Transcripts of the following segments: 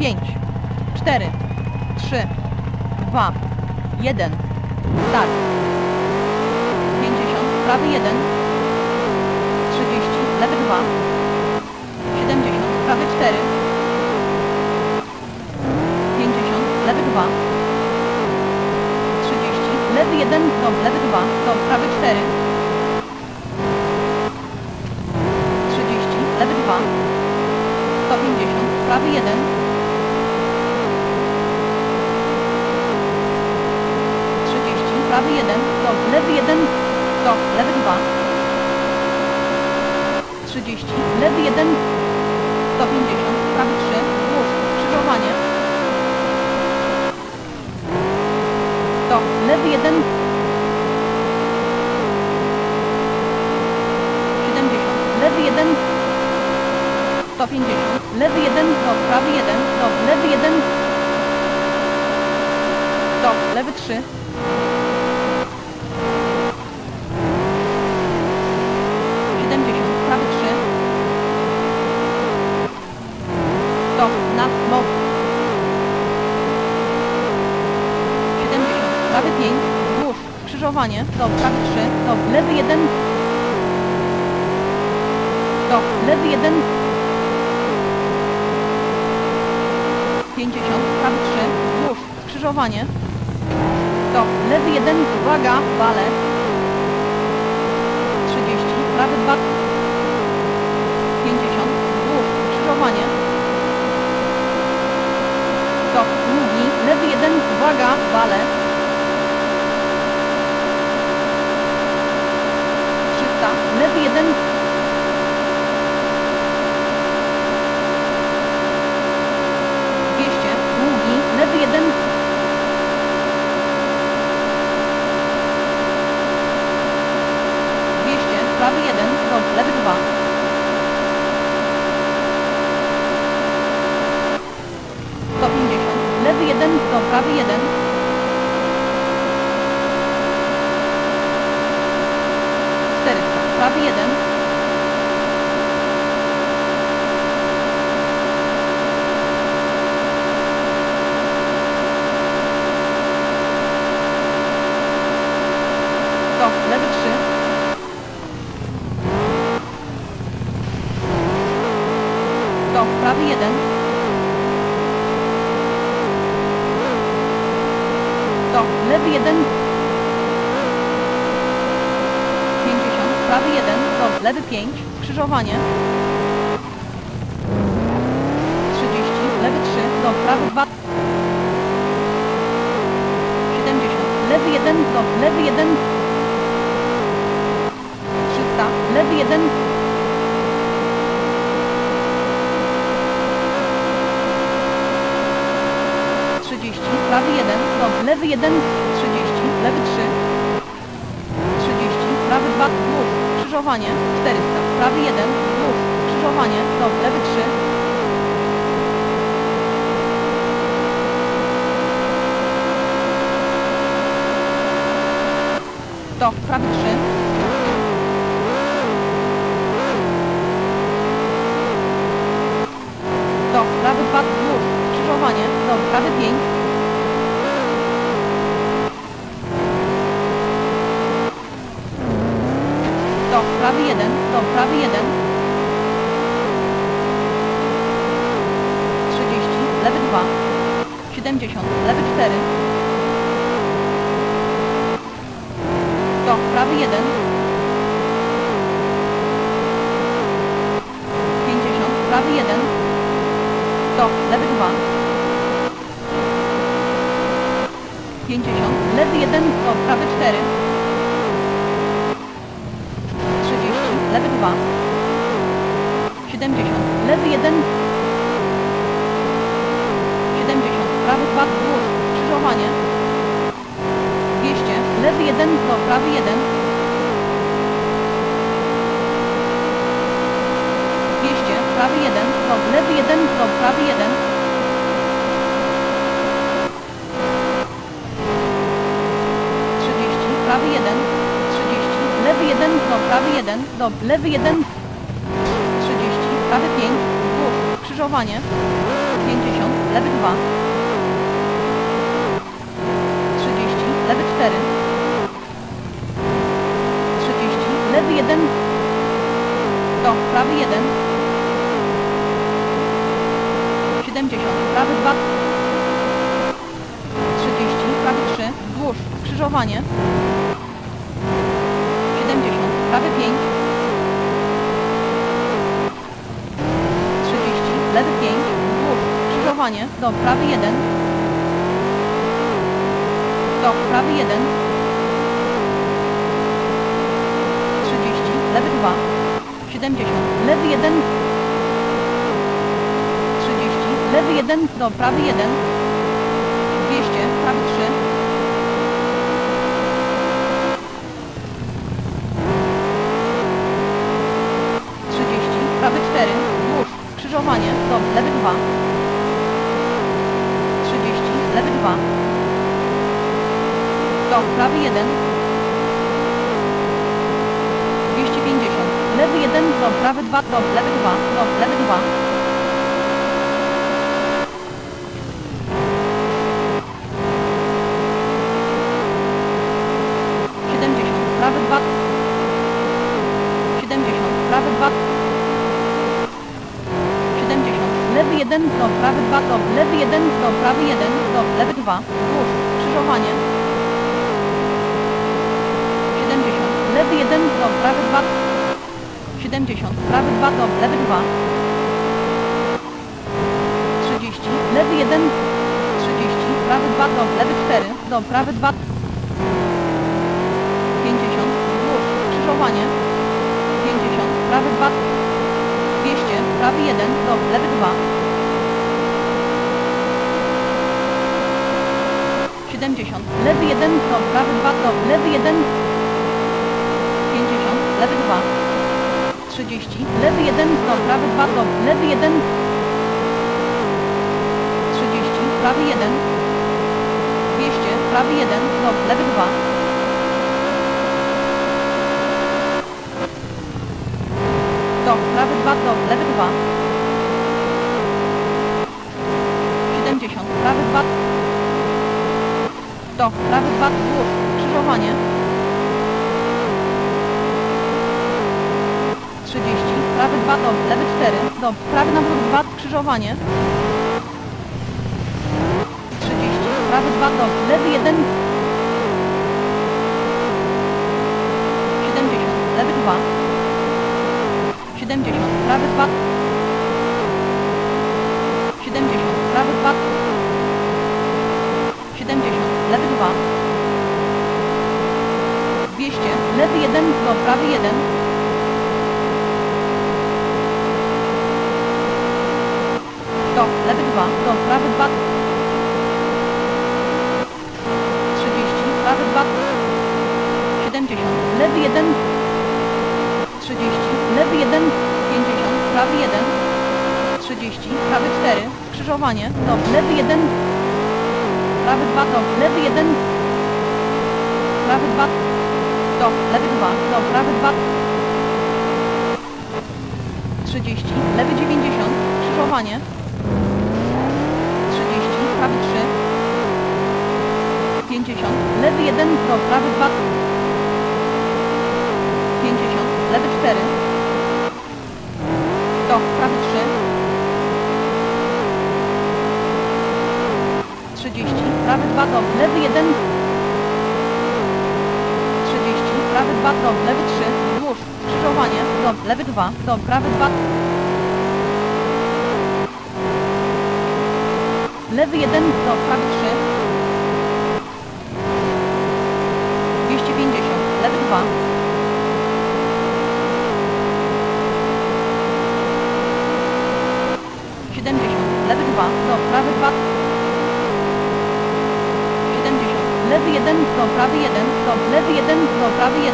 5, 4, 3, 2, 1. Start. 50, prawy 1. 30, lewy 2. 70, prawy 4. 50, lewy 2. 30, lewy 1, do lewy 2, do prawy 4. 30, lewy 2. 150, prawy 1. 30, prawy 1, do lewy 1, do lewy 2. 30, lewy 1, 150, prawy 3, wzdłuż, skrzyżowanie. Do lewy 1, 70, lewy 1, 150, lewy 1, do prawy 1, do lewy 1, do lewy 3. 70, prawy 3. Stop, na bok. 70, prawy 5, wzdłuż, skrzyżowanie, do prawy 3, do lewy 1, do lewy 1, 50, prawy 3, wzdłuż, skrzyżowanie, do lewy 1, uwaga, wale, 30, prawy 2, 50, wzdłuż, skrzyżowanie, do długi, lewy 1, uwaga, wale, 300, lewy 1, 200, długi, lewy 1, 200, prawy 1, do lewy 2. 150, lewy 1, do prawy 1. 400, prawy 1. 100, lewy 3. 100, prawy 1. 100, lewy 1. 50, prawy 1, do lewy 5, skrzyżowanie. 30, lewy 3, do prawy 2. 70, lewy 1, do lewy 1. 300, lewy 1. 30, prawy 1, do lewy 1, 30, lewy 3. 30, prawy 2, wzdłuż, skrzyżowanie, 400, prawy 1, wzdłuż, skrzyżowanie, do lewy 3. 100, prawy 3. 100, prawy 2, wzdłuż, skrzyżowanie, do prawy 5. 100, prawy 1, do prawy 1. 30, lewy 2. 70, lewy 4. 100, prawy 1. 50, prawy 1. 100, lewy 2. 50, lewy 1, do prawy 4. 30, lewy 2. 70, lewy 1. 70, prawy 2, wzdłuż, skrzyżowanie. 200, lewy 1, do prawy 1. 200, prawy 1, do lewy 1, do prawy 1. 30, prawy 1. 30, lewy 1, do prawy 1, do lewy 1. 30, prawy 5, wzdłuż, skrzyżowanie. 50, lewy 2. 30, lewy 4. 30, lewy 1. Do, prawy 1. 70, prawy 2. 30, prawy 3. Wzdłuż, skrzyżowanie. 70, prawy 5. 30, lewy 5. Wzdłuż, skrzyżowanie. Do, prawy 1. Do, prawy 1. 30, lewy 2. 70, lewy 1. 30, lewy 1. Do, prawy 1. 200, prawy 3. 30, prawy 4. Wzdłuż, skrzyżowanie. Do, lewy 2. 30, lewy 2. Do, prawy 1. 250, lewy 1, do, prawy 2, do, lewy 2, do, lewy 2. 70, prawy 2. 70, prawy 2. 70, lewy 1, do, prawy 2, do, lewy 1, do, prawy 1, do, lewy 2. Wzdłuż, skrzyżowanie. 70, lewy 1, do, prawy 2. 70, prawy 2, do, lewy 2. 30, lewy 1. 30, prawy 2, do, lewy 4, do, prawy 2. 50, wzdłuż, skrzyżowanie. 50, prawy 2. 200, prawy 1, do, lewy 2. 70, lewy 1, do, prawy 2, do, lewy 1. 50, lewy 2. 30, lewy 1, do, prawy 2, do, lewy 1. 30, prawy 1. 200, prawy 1, do, lewy 2. Do, prawy 2, do, lewy 2. 70, prawy 2. Do, prawy 2, wzdłuż, skrzyżowanie. 30, prawy 2, do, lewy 4, do, prawy nawrót 2, skrzyżowanie. 30, prawy 2, do, lewy 1. 70, lewy 2. 70, prawy 2. 70, prawy 2. 70, lewy 2. 200, lewy 1, do, prawy 1. 100, lewy 2, do, prawy 2. 30, prawy 2. 70, lewy 1. 30, lewy 1. 50, prawy 1. 30, prawy 4. Skrzyżowanie, do, lewy 1. Prawy 2, do, lewy 1. Prawy 2. Do, lewy 2, do, prawy 2. 30, lewy 90. Skrzyżowanie. 30, prawy 3. 50, lewy 1, do, prawy 2. 50, lewy 4. Do, prawy 3. 30, prawy 2, do, lewy 1. 30, prawy 2, do, lewy 3. Wzdłuż, skrzyżowanie, do, lewy 2, do, prawy 2. Lewy 1, do, prawy 3. 250, lewy 2. 70, lewy 2, do, prawy 2. 70, lewy 1, do, prawy 1, do, lewy 1, do, prawy 1.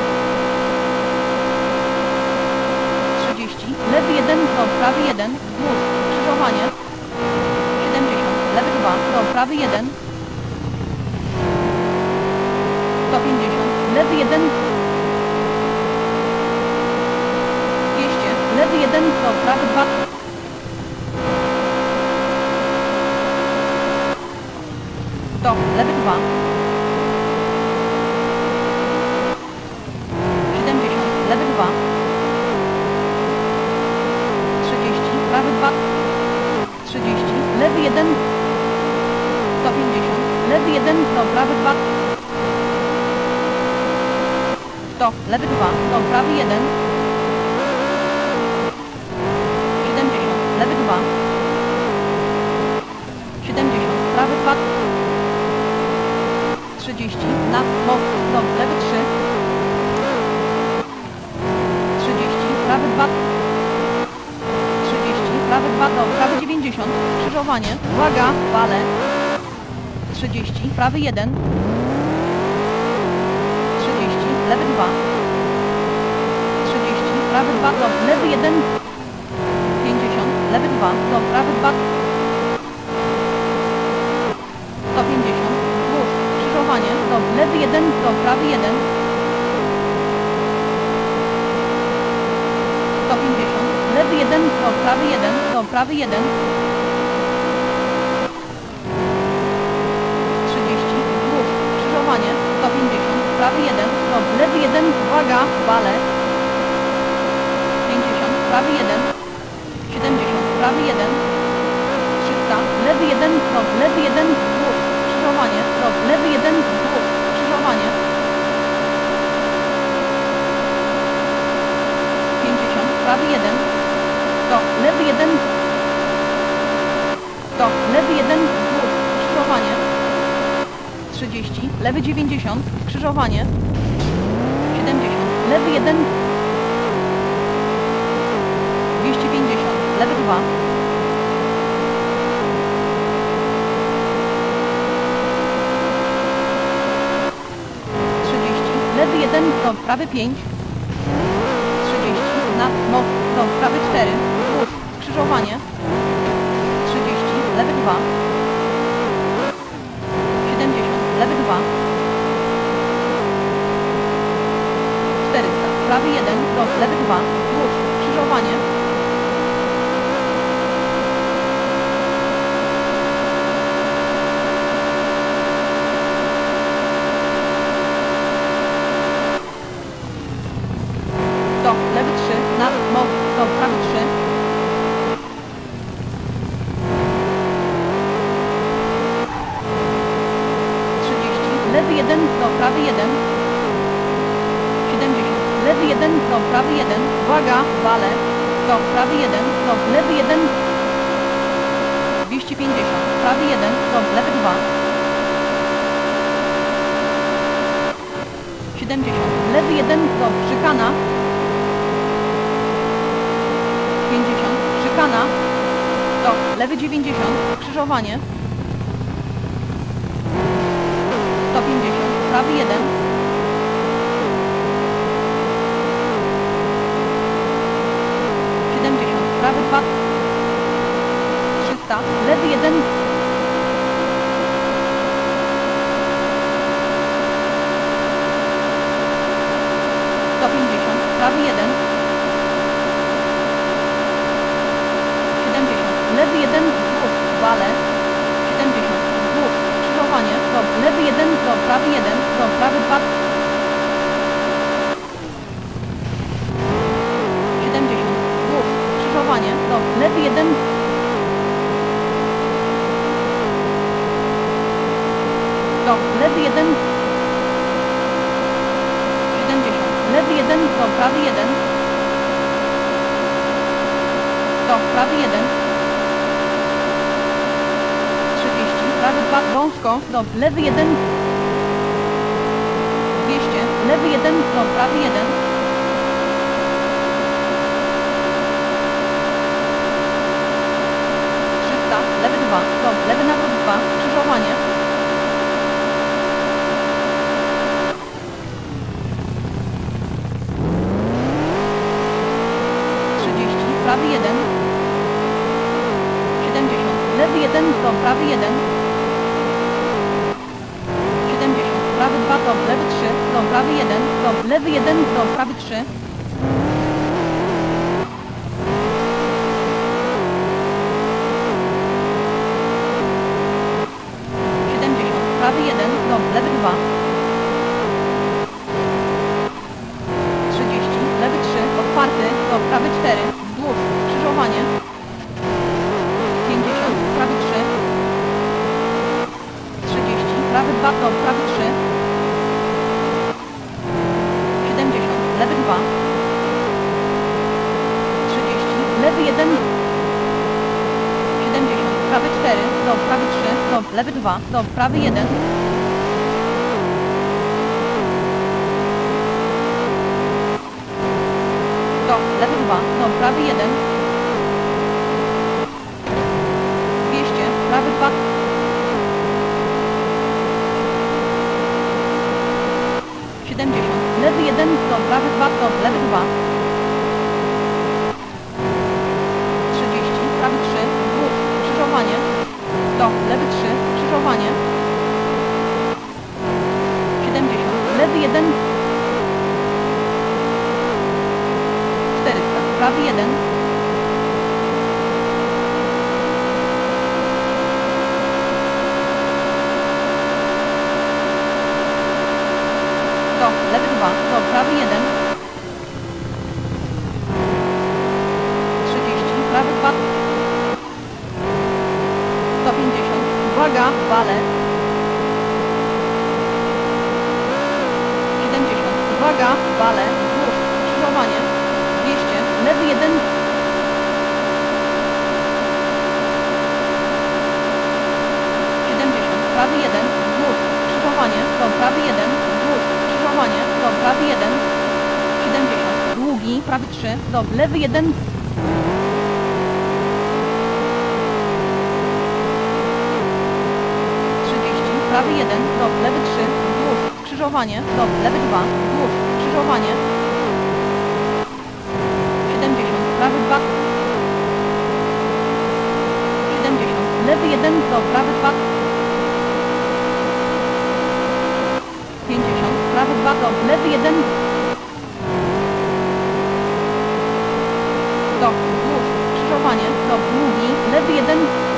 30, lewy 1, do, prawy 1, wzdłuż, skrzyżowanie. 70, lewy 2, do, prawy 1. 150, lewy 1. 200, lewy 1, do, prawy 2. Stop, lewy 2. 70, lewy 2. 30, prawy 2. 30, lewy 1. 150, lewy 1, do prawy 2. Stop, lewy 2, do prawy 1. 70, lewy 2. 70, prawy 2. 30, na most, do lewy 3. 30, prawy 2. 30, prawy 2, do prawy 90. Skrzyżowanie, uwaga, wale. 30, prawy 1. 30, lewy 2. 30, prawy 2, do lewy 1. 50, lewy 2, do prawy 2. 150, wzdłuż, skrzyżowanie, do lewy 1, do prawy 1. 150, lewy 1, do prawy 1, do prawy 1. 30, wzdłuż, skrzyżowanie, 150, prawy 1, do lewy 1, uwaga, wale. 50, prawy 1. 70, prawy 1. 300, lewy 1, do lewy 1, wzdłuż, skrzyżowanie, do lewy 1, wzdłuż, skrzyżowanie. 50, prawy 1. Do lewy 1. Do lewy 1, wzdłuż, skrzyżowanie. 30, lewy 90, skrzyżowanie. 70, lewy 1. 250, lewy 2. 30, lewy 1, do prawy 5. 30, na most, do prawy 4. Wzdłuż, skrzyżowanie. 30, lewy 2. 70, lewy 2. 400, prawy 1, do lewy 2. Wzdłuż, skrzyżowanie. 100, lewy 3, na most, do prawy 3. 30, lewy 1, do prawy 1. 70, lewy 1, do prawy 1. Uwaga, wale. Do prawy 1, do lewy 1. 250, prawy 1, do lewy 2. 70, lewy 1, do szykana. 50, szykana. Do lewy 90, skrzyżowanie. 150, prawy 1. 70, prawy 2. 300, lewy 1. 150, prawy 1. 70, lewy 1, wzdłuż, wale. 70, wzdłuż, skrzyżowanie, do lewy 1, do prawy 1, do prawy 2. 70, wzdłuż, skrzyżowanie, do lewy 1. 100, lewy 1. 70, lewy 1, do prawy 1. 100, prawy 1. 30, prawy 2, wąsko, do lewy 1. 200, lewy 1, do prawy 1. 300, lewy 2, do lewy nawrót 2, skrzyżowanie. 30, prawy 1. 70, lewy 1, do prawy 1. 70, prawy 2, do lewy 3, do prawy 1, do lewy 1, do prawy 3. 70, prawy 1, do lewy 2. 30, lewy 3, otwarty, do prawy 4, wzdłuż, skrzyżowanie. 50, prawy 3. 30, prawy 2, do prawy 3. 70, lewy 2. 30, lewy 1. 70, prawy 4, do prawy 3, do lewy 2, do prawy 1. Do lewy 2, do prawy 1. 200, prawy 2. 70, lewy 1, do prawy 2, do lewy 2. 30, prawy 3, wzdłuż, skrzyżowanie. Do lewy 3, skrzyżowanie. 70, lewy 1. 400, prawy 1. Do lewy 2, do prawy 1. 30, prawy 2. 150, uwaga, wale. 70, uwaga, wale, wzdłuż, skrzyżowanie. 200, lewy 1. 70, prawy 1, wzdłuż, skrzyżowanie, do prawy 1, wzdłuż, skrzyżowanie, do prawy 1. 70, długi, prawy 3, do lewy 1. 30, prawy 1, do lewy 3, wzdłuż, skrzyżowanie, do lewy 2, wzdłuż, skrzyżowanie. 70, prawy 2. 70, lewy 1, do prawy 2. 50, prawy 2, do lewy 1. Do wzdłuż, skrzyżowanie, do długi, lewy 1.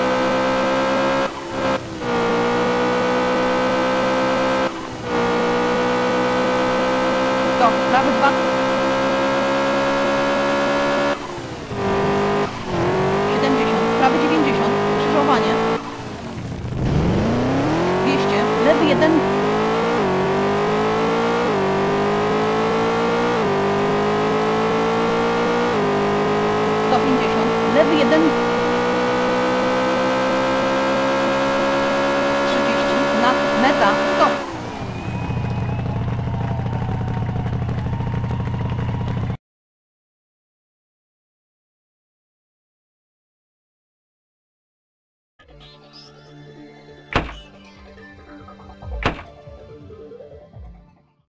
Do prawy 2. 70, prawy 90, skrzyżowanie. 200, lewy 1.